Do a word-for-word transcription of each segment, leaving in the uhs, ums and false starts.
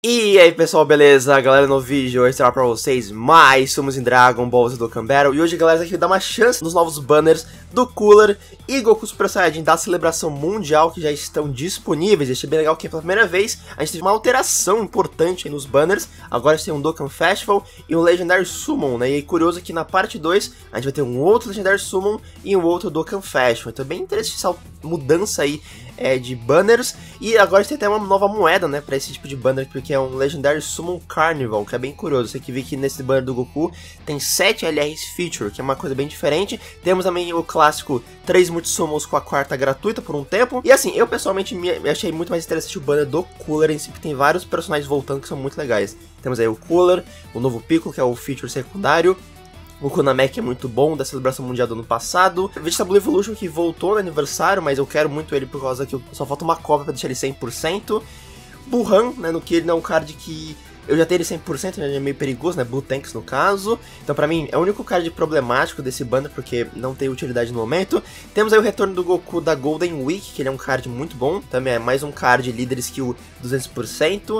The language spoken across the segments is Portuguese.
E aí pessoal, beleza? Galera, no vídeo eu estou pra vocês mais somos em Dragon Ball Z Dokkan Battle. E hoje, galera, aqui dá uma chance nos novos banners do Cooler e Goku Super Saiyajin da celebração mundial que já estão disponíveis. Achei bem legal que pela primeira vez a gente teve uma alteração importante aí nos banners. Agora a gente tem um Dokkan Festival e um Legendary Summon, né? E é curioso que na parte dois a gente vai ter um outro Legendary Summon e um outro Dokkan Festival. Então é bem interessante essa mudança aí é, de banners. E agora a gente tem até uma nova moeda, né, pra esse tipo de banner, porque é um Legendary Summon Carnival, que é bem curioso. Você que vê que nesse banner do Goku tem sete L Rs Feature, que é uma coisa bem diferente. Temos também o clássico três Multisummons com a quarta gratuita por um tempo. E assim, eu pessoalmente me achei muito mais interessante o banner do Cooler em si, porque tem vários personagens voltando que são muito legais. Temos aí o Cooler, o novo Piccolo, que é o Feature secundário. O Kunamek é muito bom, da celebração mundial do ano passado. Vegeta Blue Evolution, que voltou no aniversário, mas eu quero muito ele por causa que só falta uma cópia pra deixar ele cem por cento. Burhan, né, no que ele não é um card que eu já tenho ele cem por cento, já é meio perigoso, né, Blue Tanks no caso. Então pra mim é o único card problemático desse banner, porque não tem utilidade no momento. Temos aí o retorno do Goku da Golden Week, que ele é um card muito bom. Também é mais um card Leader Skill duzentos por cento.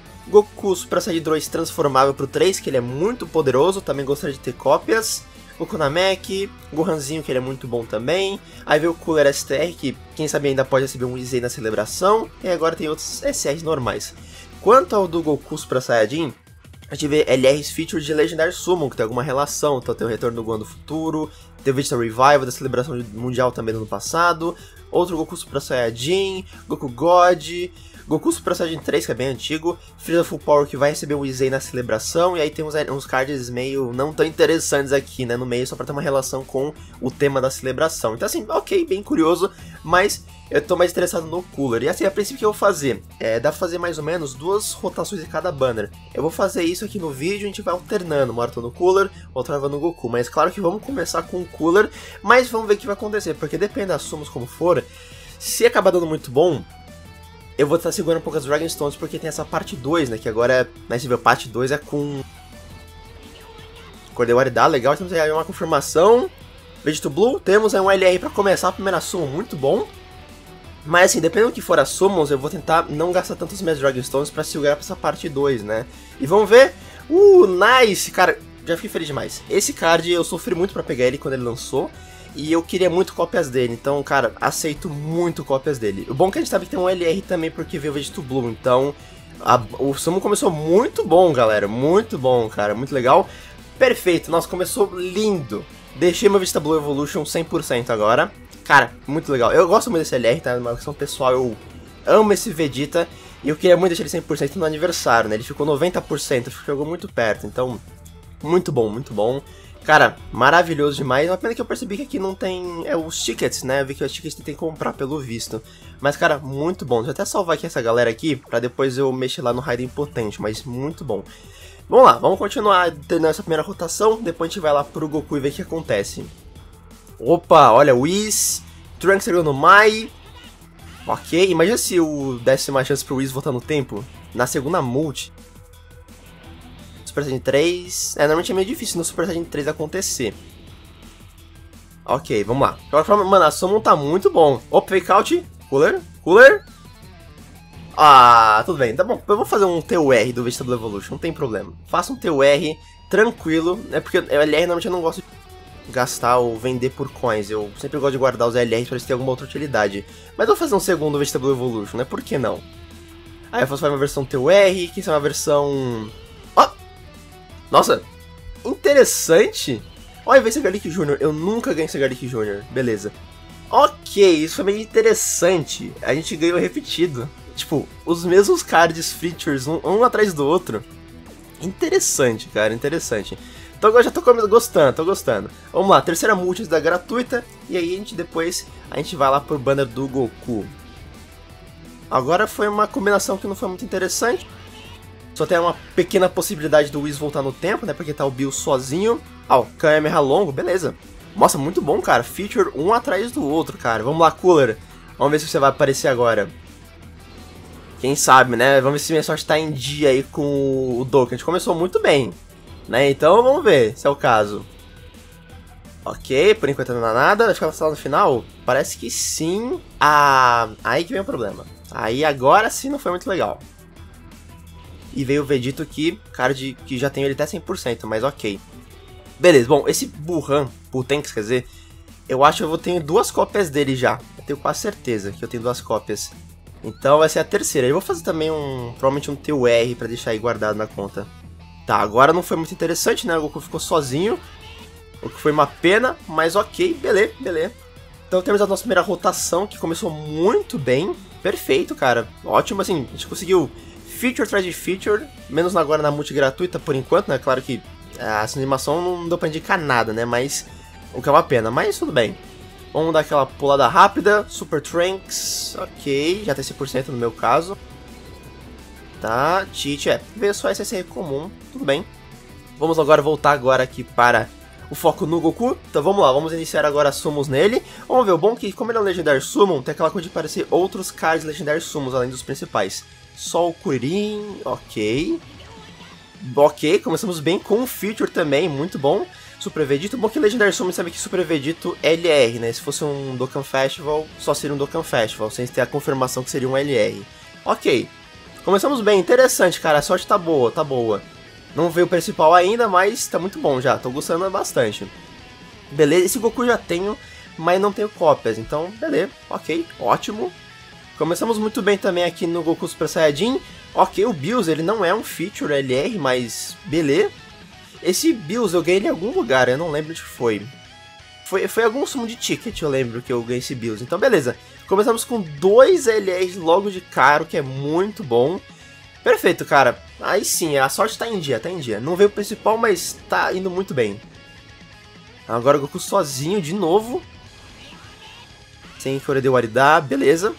Goku Super Saiyajin dois transformável pro três, que ele é muito poderoso, também gostaria de ter cópias. Goku Namek, Gohanzinho, que ele é muito bom também. Aí veio o Cooler S T R, que quem sabe ainda pode receber um Izei na celebração. E agora tem outros S Rs normais. Quanto ao do Goku Super Saiyajin, a gente vê L Rs Feature de Legendary Summon, que tem alguma relação. Então tem o retorno do Gohan do futuro, tem o Vegeta Revival da celebração mundial também do ano passado. Outro Goku Super Saiyajin, Goku God, Goku Super Saiyajin três, que é bem antigo, Freeza Full Power, que vai receber o Izei na celebração, e aí tem uns, uns cards meio não tão interessantes aqui, né, no meio, só pra ter uma relação com o tema da celebração. Então assim, ok, bem curioso, mas eu tô mais interessado no Cooler. E assim, a princípio que eu vou fazer, é, dá pra fazer mais ou menos duas rotações de cada banner. Eu vou fazer isso aqui no vídeo, a gente vai alternando, uma hora tô no Cooler, outra hora no Goku. Mas claro que vamos começar com o Cooler, mas vamos ver o que vai acontecer, porque depende das sumas como for, se acabar dando muito bom, eu vou estar segurando um pouco as Dragon Stones, porque tem essa parte dois, né, que agora é, né, você vê, a parte dois é com Cordewaridade, legal, temos aí uma confirmação. Vegeta Blue, temos aí um L R pra começar a primeira summon, muito bom. Mas assim, dependendo do que for as summons, eu vou tentar não gastar tanto as minhas Dragon Stones pra segurar pra essa parte dois, né. E vamos ver, uh, nice, cara, já fiquei feliz demais. Esse card eu sofri muito pra pegar ele quando ele lançou. E eu queria muito cópias dele, então, cara, aceito muito cópias dele. O bom é que a gente sabe que tem um L R também, porque veio o Vegeta Blue, então a, o summon começou muito bom, galera, muito bom, cara, muito legal. Perfeito, nossa, começou lindo. Deixei meu Vegeta Blue Evolution cem por cento agora. Cara, muito legal. Eu gosto muito desse L R, tá? Uma questão pessoal, eu amo esse Vegeta. E eu queria muito deixar ele cem por cento no aniversário, né? Ele ficou noventa por cento, ficou muito perto, então, muito bom, muito bom. Cara, maravilhoso demais. Uma pena que eu percebi que aqui não tem é, os tickets, né? Eu vi que os tickets tem que comprar pelo visto. Mas, cara, muito bom. Deixa eu até salvar aqui essa galera aqui, pra depois eu mexer lá no Raiden Potente, mas muito bom. Vamos lá, vamos continuar tendo essa primeira rotação, depois a gente vai lá pro Goku e ver o que acontece. Opa, olha, Whis, Trunks chegando no Mai. Ok, imagina se o desse uma chance pro Whis voltar no tempo, na segunda multi. Super Saiyajin três, é, normalmente é meio difícil no Super Saiyajin três acontecer. Ok, vamos lá. Agora, mano, a summon tá muito bom. Opa, fake out, Cooler, Cooler. Ah, tudo bem, tá bom. Eu vou fazer um T U R do Vegeta Blue Evolution, não tem problema. Faça um T U R tranquilo, é porque o L R normalmente eu não gosto de gastar ou vender por coins. Eu sempre gosto de guardar os L Rs pra eles terem alguma outra utilidade. Mas eu vou fazer um segundo Vegeta Blue Evolution, né? Por que não? Aí eu faço uma versão T U R, que é uma versão... Ó! Nossa! Interessante! Olha, vem esse Garlic Júnior Eu nunca ganhei esse Garlic Júnior Beleza. Ok, isso foi meio interessante. A gente ganhou repetido. Tipo, os mesmos cards features, um, um atrás do outro. Interessante, cara, interessante. Então agora já tô gostando, tô gostando. Vamos lá, terceira multi da gratuita. E aí a gente depois, a gente vai lá pro banner do Goku. Agora foi uma combinação que não foi muito interessante. Só tem uma pequena possibilidade do Whis voltar no tempo, né, porque tá o Bill sozinho. Ah, o Kamehameha longo, beleza. Nossa, muito bom, cara, feature um atrás do outro, cara. Vamos lá, Cooler. Vamos ver se você vai aparecer agora. Quem sabe, né? Vamos ver se minha sorte tá em dia aí com o Dokkan. A gente começou muito bem, né? Então vamos ver se é o caso. Ok, por enquanto não dá nada. Acho que vai passar no final. Parece que sim. Ah, aí que vem o problema. Aí agora sim não foi muito legal. E veio o Vegito que, card que já tem ele até cem por cento, mas ok. Beleza, bom, esse Burhan, Putenks, quer dizer, eu acho que eu vou ter duas cópias dele já. Eu tenho quase certeza que eu tenho duas cópias. Então vai ser a terceira. Eu vou fazer também um, provavelmente um T U R pra deixar aí guardado na conta. Tá, agora não foi muito interessante, né? O Goku ficou sozinho, o que foi uma pena, mas ok, beleza, beleza. Então temos a nossa primeira rotação, que começou muito bem. Perfeito, cara. Ótimo, assim, a gente conseguiu feature atrás de feature, menos agora na multi gratuita por enquanto, né? Claro que essa animação não deu pra indicar nada, né? Mas o que é uma pena, mas tudo bem. Vamos dar aquela pulada rápida. Super Trunks, ok, já tem cem por cento no meu caso. Tá, cheat, é, veio só S S R comum, tudo bem. Vamos agora voltar agora aqui para o foco no Goku. Então vamos lá, vamos iniciar agora summons nele. Vamos ver, o bom é que como ele é um Legendary Summon, tem aquela coisa de aparecer outros cards Legendary Summons além dos principais. Só o Kuririn, ok. Ok, começamos bem com o Feature também, muito bom. Super Vegito, bom que Legendary Summon sabe que Super Vegito é L R, né? Se fosse um Dokkan Festival, só seria um Dokkan Festival, sem ter a confirmação que seria um L R. Ok, começamos bem, interessante, cara, a sorte tá boa, tá boa. Não veio o principal ainda, mas tá muito bom já, tô gostando bastante. Beleza, esse Goku já tenho, mas não tenho cópias, então beleza, ok, ótimo. Começamos muito bem também aqui no Goku Super Saiyajin. Ok, o Bills, ele não é um feature L R, mas beleza. Esse Bills eu ganhei ele em algum lugar, eu não lembro de que foi. Foi, foi algum sumo de ticket, eu lembro que eu ganhei esse Bills. Então beleza, começamos com dois L Rs logo de cara, o que é muito bom. Perfeito, cara. Aí sim, a sorte tá em dia, tá em dia. Não veio o principal, mas tá indo muito bem. Agora o Goku sozinho de novo. Sem Korede Warida, beleza.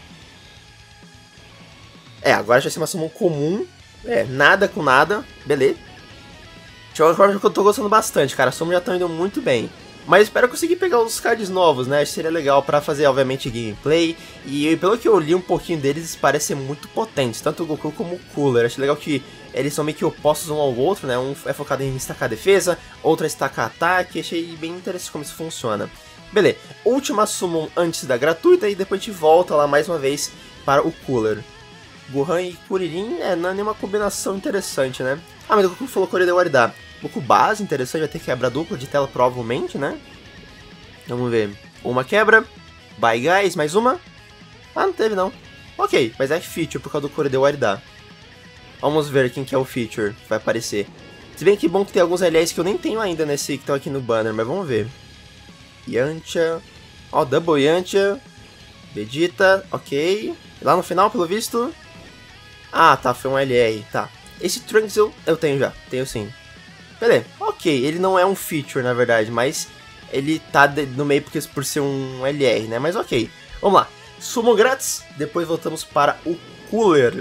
É, agora já tem uma summon comum. É, nada com nada, beleza. Agora que eu tô gostando bastante, cara. As summons já estão indo muito bem. Mas espero conseguir pegar os cards novos, né? Acho que seria legal pra fazer, obviamente, gameplay. E pelo que eu li um pouquinho deles, parecem muito potentes. Tanto o Goku como o Cooler. Acho legal que eles são meio que opostos um ao outro, né? Um é focado em estacar a defesa, outro é estacar ataque. Achei bem interessante como isso funciona. Beleza, última summon antes da gratuita e depois a gente volta lá mais uma vez para o Cooler. Gohan e Kuririn é, não é nenhuma combinação interessante, né? Ah, mas o Goku falou Korede Warida. Goku base, interessante, vai ter quebra dupla de tela provavelmente, né? Vamos ver. Uma quebra. Bye guys, mais uma. Ah, não teve não. Ok, mas é feature por causa do Korede Warida. Vamos ver quem que é o feature que vai aparecer. Se bem que bom que tem alguns L Rs que eu nem tenho ainda nesse que estão aqui no banner, mas vamos ver. Yantia. Ó, oh, Double Yantia. Vegeta, ok. Lá no final, pelo visto. Ah, tá, foi um L R, tá. Esse Trunks eu, eu tenho já, tenho sim. Beleza, ok, ele não é um feature na verdade, mas ele tá de, no meio porque, por ser um L R, né? Mas ok, vamos lá. Summon grátis, depois voltamos para o Cooler.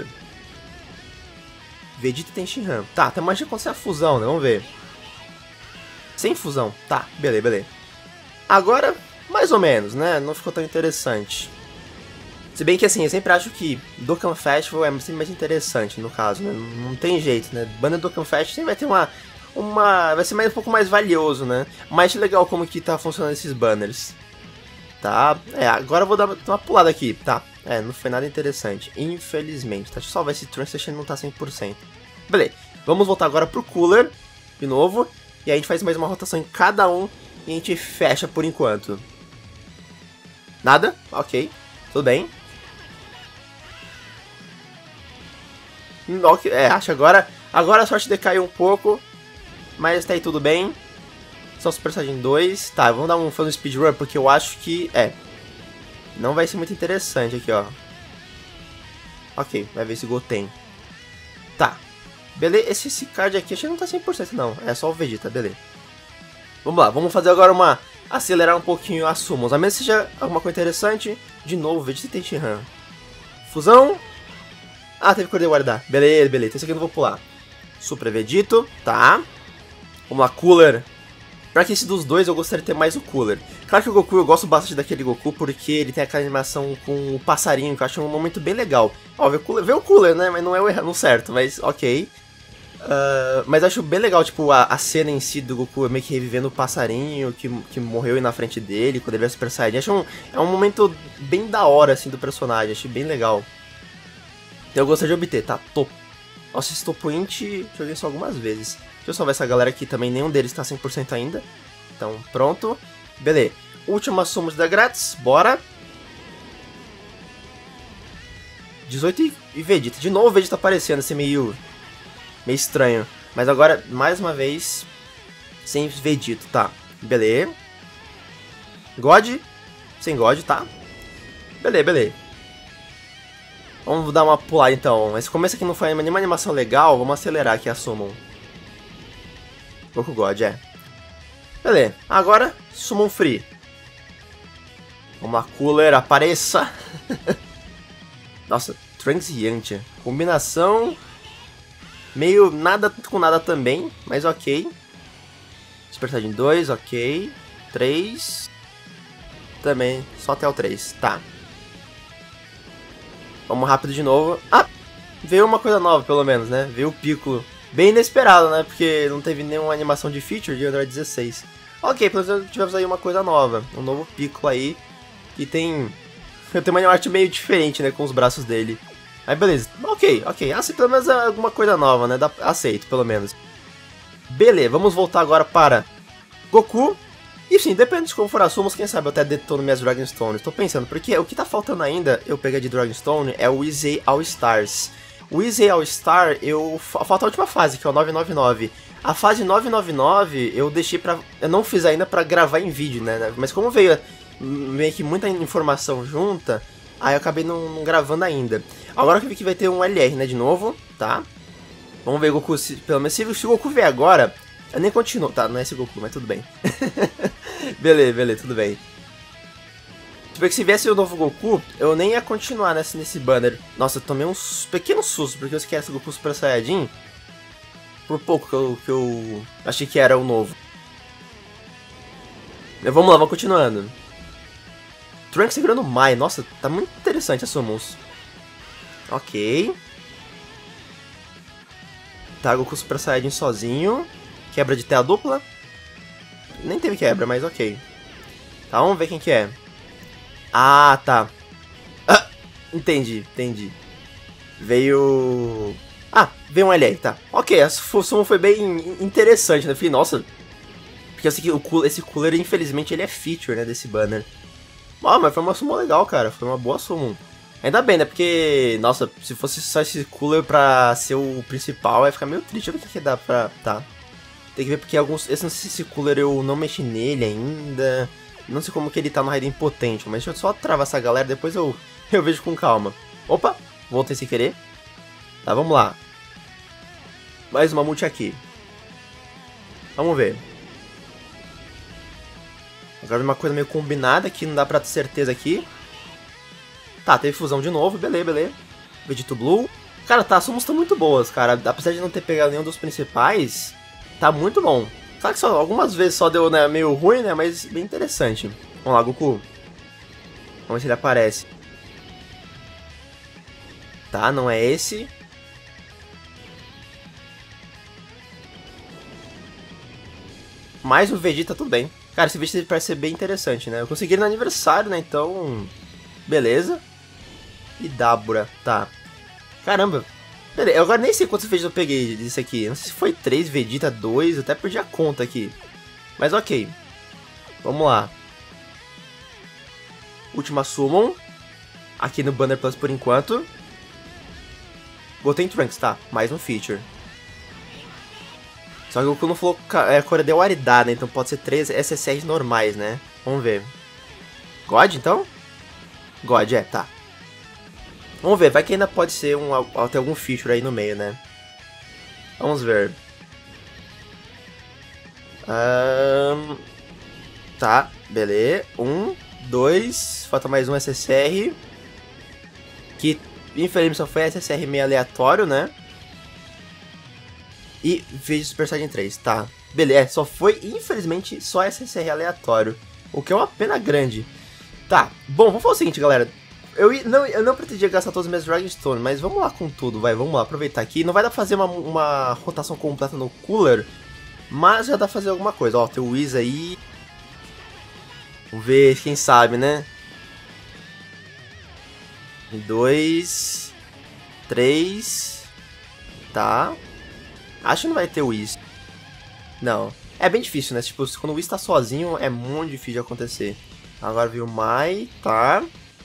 Vegeta tem Shinran. Tá, tem mais de acontecer a fusão, né? Vamos ver. Sem fusão, tá, beleza, beleza. Agora, mais ou menos, né? Não ficou tão interessante. Se bem que assim, eu sempre acho que Dokkan Festival é sempre mais interessante no caso, né? Não tem jeito, né? Banda Dokkan Festival sempre vai ter uma... uma vai ser mais, um pouco mais valioso, né? Mas legal como que tá funcionando esses banners. Tá, é, agora eu vou dar uma pulada aqui, tá? É, não foi nada interessante, infelizmente. Tá, deixa eu salvar esse Trunks, deixa ele não tá cem por cento. Beleza, vamos voltar agora pro Cooler, de novo. E aí a gente faz mais uma rotação em cada um e a gente fecha por enquanto. Nada? Ok, tudo bem. Okay, é, acho agora, agora a sorte decaiu um pouco, mas tá aí tudo bem. Só Super Saiyajin dois. Tá, vamos dar um fã no speedrun, porque eu acho que, é, não vai ser muito interessante aqui, ó. Ok, vai ver se Goten. Tá, beleza, esse, esse card aqui acho que não tá cem por cento não, é só o Vegeta, beleza. Vamos lá, vamos fazer agora uma, acelerar um pouquinho as summons, a menos que seja alguma coisa interessante. De novo, Vegeta tem Shinran. Fusão. Ah, teve Korede Warida. Beleza, beleza. Esse aqui eu não vou pular. Super Vegito, tá. Vamos lá, Cooler. Pra que esse dos dois eu gostaria de ter mais o Cooler. Claro que o Goku, eu gosto bastante daquele Goku porque ele tem aquela animação com o passarinho, que eu acho um momento bem legal. Ó, ver o Cooler, ver o Cooler, né? Mas não é o errado, certo, mas ok. Uh, mas acho bem legal, tipo, a, a cena em si do Goku meio que revivendo o passarinho que, que morreu aí na frente dele, quando ele vai Super Saiyajin. Acho um, é um momento bem da hora, assim, do personagem. Achei bem legal. Então eu gostaria de obter, tá? Tô. Nossa, esse Topoint joguei só algumas vezes. Deixa eu salvar essa galera aqui também, nenhum deles tá cem por cento ainda. Então, pronto. Beleza. Última summons da grátis, bora. dezoito e Vegeta. De novo o Vegeta aparecendo, assim, meio... meio estranho. Mas agora, mais uma vez, sem Vegeta, tá. Beleza. God. Sem God, tá. Beleza, beleza. Vamos dar uma pulada então. Esse começo aqui não foi nenhuma animação legal. Vamos acelerar aqui a Summon. Goku God, é. Beleza. Agora, Summon Free. Vamos lá, Cooler, apareça. Nossa, Trunks e Yantia. Combinação... meio nada com nada também, mas ok. Super Saiyajin dois, ok. três. Também, só até o três, tá. Vamos rápido de novo. Ah, veio uma coisa nova pelo menos, né? Veio o Piccolo. Bem inesperado, né? Porque não teve nenhuma animação de feature de Android dezesseis. Ok, pelo menos tivemos aí uma coisa nova. Um novo Piccolo aí. Que tem... tem uma arte meio diferente, né? Com os braços dele. Aí beleza, ok, ok, assim pelo menos é alguma coisa nova, né, Dá, aceito pelo menos. Beleza, vamos voltar agora para Goku. E sim, depende de como for as summons, quem sabe eu até detono minhas Dragonstones. Tô pensando, porque o que tá faltando ainda, eu pegar de Dragonstone, é o Easy All Stars. O Easy All Star, eu... falta a última fase, que é o nove nove nove. A fase nove nove nove eu deixei pra... eu não fiz ainda pra gravar em vídeo, né, mas como veio meio que muita informação junta... aí eu acabei não, não gravando ainda. Agora que eu vi que vai ter um L R, né, de novo, tá? Vamos ver Goku, se, pelo menos se, se o Goku vier agora, eu nem continuo, tá? Não é esse Goku, mas tudo bem. beleza, beleza, tudo bem. Tipo, que se viesse o novo Goku, eu nem ia continuar nesse, nesse banner. Nossa, eu tomei um pequeno susto, porque eu esqueci o Goku Super Saiyajin. Por pouco que eu, que eu achei que era o novo. Mas vamos lá, vamos continuando. Trunks segurando Mai, nossa, tá muito interessante a Summons. Ok. Tá, Goku Super Saiyajin sozinho. Quebra de tela dupla. Nem teve quebra, mas ok. Tá, vamos ver quem que é. Ah, tá. Ah, entendi, entendi. Veio... ah, veio um L R, tá. Ok, essa Summon foi bem interessante, né? Falei, nossa. Porque eu sei que o cooler, esse cooler, infelizmente, ele é feature, né, desse banner. Ah, mas foi uma summon legal, cara. Foi uma boa summon. Ainda bem, né? Porque, nossa, se fosse só esse cooler pra ser o principal, ia ficar meio triste. Deixa eu ver o que, que dá pra... tá. Tem que ver porque alguns... esse, não sei se esse cooler eu não mexi nele ainda. Não sei como que ele tá no Raiden Potente. Mas deixa eu só travar essa galera, depois eu, eu vejo com calma. Opa, voltei sem querer. Tá, vamos lá. Mais uma multi aqui. Vamos ver. Agora uma coisa meio combinada que não dá pra ter certeza aqui. Tá, teve fusão de novo, beleza, beleza. Vegito Blue. Cara, tá, as summons estão muito boas, cara. Apesar de não ter pegado nenhum dos principais, tá muito bom. Claro que só, algumas vezes só deu, né, meio ruim, né, mas bem interessante. Vamos lá, Goku. Vamos ver se ele aparece. Tá, não é esse. Mais o Vegeta, tudo bem. Cara, esse Vegeta parece ser bem interessante, né? Eu consegui ele no aniversário, né? Então... beleza. E Dabura, tá. Caramba. Beleza, eu agora nem sei quantos Vegetas eu peguei disso aqui. Não sei se foi três, Vegeta, dois. Eu até perdi a conta aqui. Mas ok. Vamos lá. Última Summon. Aqui no Banner Plus por enquanto. Botei em Trunks, tá. Mais um feature. Só que o Goku não falou é, cor de Aridá, né? Então pode ser três S S Rs normais, né? Vamos ver. God, então? God, é, tá. Vamos ver, vai que ainda pode ser um, até algum feature aí no meio, né? Vamos ver. Um, tá, beleza. Um, dois, falta mais um S S R. Que infelizmente só foi S S R meio aleatório, né? E Vegeta Super Saiyajin três, tá. Beleza, só foi, infelizmente, só S S R aleatório. O que é uma pena grande. Tá, bom, vamos fazer o seguinte, galera. Eu não, eu não pretendia gastar todas as minhas Dragonstone, mas vamos lá com tudo, vai, vamos lá, aproveitar aqui. Não vai dar pra fazer uma, uma rotação completa no Cooler, mas já dá pra fazer alguma coisa. Ó, tem o Whis aí. Vamos ver, quem sabe, né? Dois. Três. Tá. Acho que não vai ter o Whis. Não. É bem difícil, né? Tipo, quando o Whis tá sozinho, é muito difícil de acontecer. Agora viu o Mai, tá.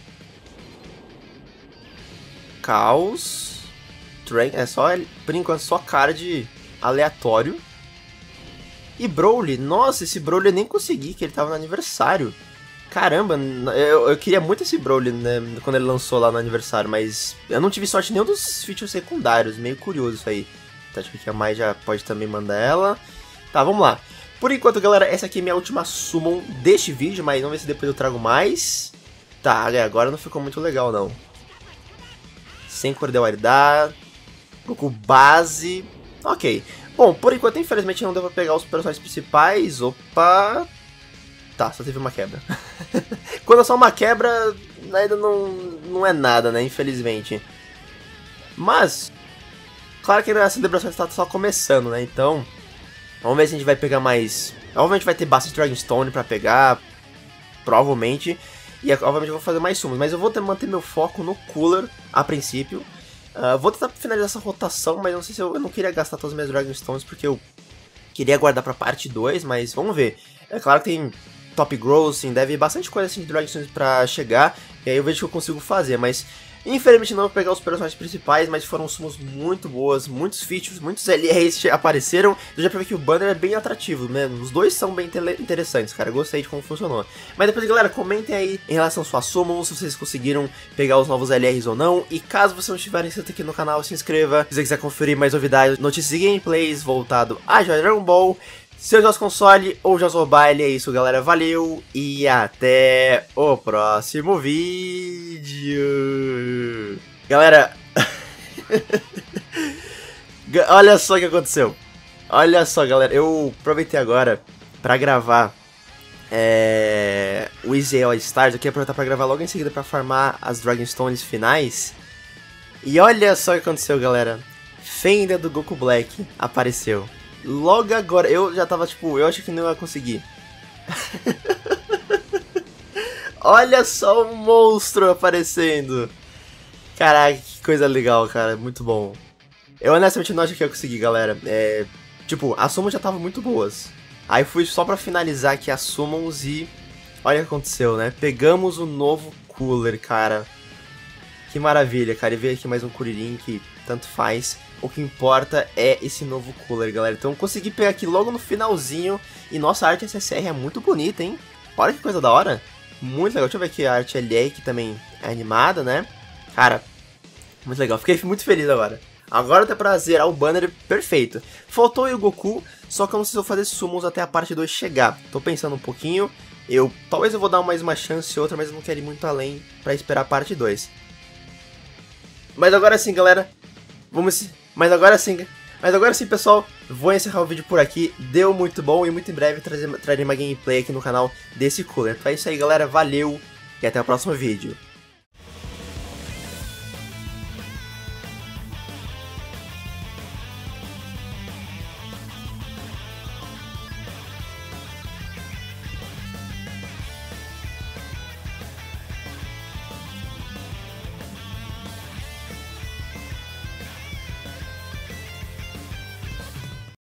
Caos. Train, é só, por enquanto, só card aleatório. E Broly, nossa, esse Broly eu nem consegui, que ele tava no aniversário. Caramba, eu, eu queria muito esse Broly, né, quando ele lançou lá no aniversário, mas eu não tive sorte nenhum dos features secundários, meio curioso isso aí. Tá, acho que a Mai já pode também mandar ela. Tá, vamos lá. Por enquanto, galera, essa aqui é minha última summon deste vídeo, mas vamos ver se depois eu trago mais. Tá, agora não ficou muito legal, não. Sem Cordel Aridar, Goku base, ok. Bom, por enquanto, infelizmente, não deu pra pegar os personagens principais. Opa... Tá, só teve uma quebra. Quando é só uma quebra, ainda não, não é nada, né? Infelizmente. Mas, claro que a celebração está só começando, né? Então, vamos ver se a gente vai pegar mais... Obviamente vai ter bastante Dragonstone pra pegar, provavelmente. E, obviamente, eu vou fazer mais summons. Mas eu vou ter, manter meu foco no Cooler, a princípio. Uh, vou tentar finalizar essa rotação, mas não sei se eu, eu não queria gastar todas as minhas Dragonstones, porque eu queria guardar pra parte dois, mas vamos ver. É claro que tem top grossing, deve bastante coisa assim de Dragonstones pra chegar, e aí eu vejo que eu consigo fazer, mas infelizmente não vou pegar os personagens principais, mas foram summons muito boas, muitos features, muitos L Rs apareceram, eu já pra ver que o banner é bem atrativo mesmo, os dois são bem interessantes, cara, eu gostei de como funcionou. Mas depois, galera, comentem aí em relação às suas summons, se vocês conseguiram pegar os novos L Rs ou não, e caso você não estiver inscrito aqui no canal, se inscreva, se você quiser conferir mais novidades, notícias e gameplays voltado a Dragon Ball, seja jogos console ou jogos mobile, é isso, galera. Valeu e até o próximo vídeo. Galera, olha só o que aconteceu. Olha só, galera, eu aproveitei agora pra gravar é, o Easy All Stars. Eu queria aproveitar pra gravar logo em seguida pra farmar as Dragonstones finais. E olha só o que aconteceu, galera. Fenda do Goku Black apareceu. Logo agora, eu já tava tipo, eu acho que não ia conseguir. Olha só o monstro aparecendo. Caraca, que coisa legal, cara, muito bom. Eu honestamente não acho que ia conseguir, galera. É, tipo, as summons já estavam muito boas. Aí fui só pra finalizar aqui as summons e... Olha o que aconteceu, né? Pegamos o novo Cooler, cara. Que maravilha, cara. E veio aqui mais um Kuririn que tanto faz. O que importa é esse novo Cooler, galera. Então eu consegui pegar aqui logo no finalzinho. E nossa, a arte S S R é muito bonita, hein? Olha que coisa da hora. Muito legal. Deixa eu ver aqui a arte L A, que também é animada, né? Cara, muito legal. Fiquei muito feliz agora. Agora dá pra zerar o banner perfeito. Faltou aí o Goku, só que eu não sei se eu vou fazer summons até a parte dois chegar. Tô pensando um pouquinho. Eu, talvez eu vou dar mais uma chance outra, mas eu não quero ir muito além pra esperar a parte dois. Mas agora sim, galera. Vamos... Mas agora sim, mas agora sim, pessoal, vou encerrar o vídeo por aqui. Deu muito bom e muito em breve trazer, trarei uma gameplay aqui no canal desse Cooler. Então é isso aí, galera. Valeu e até o próximo vídeo.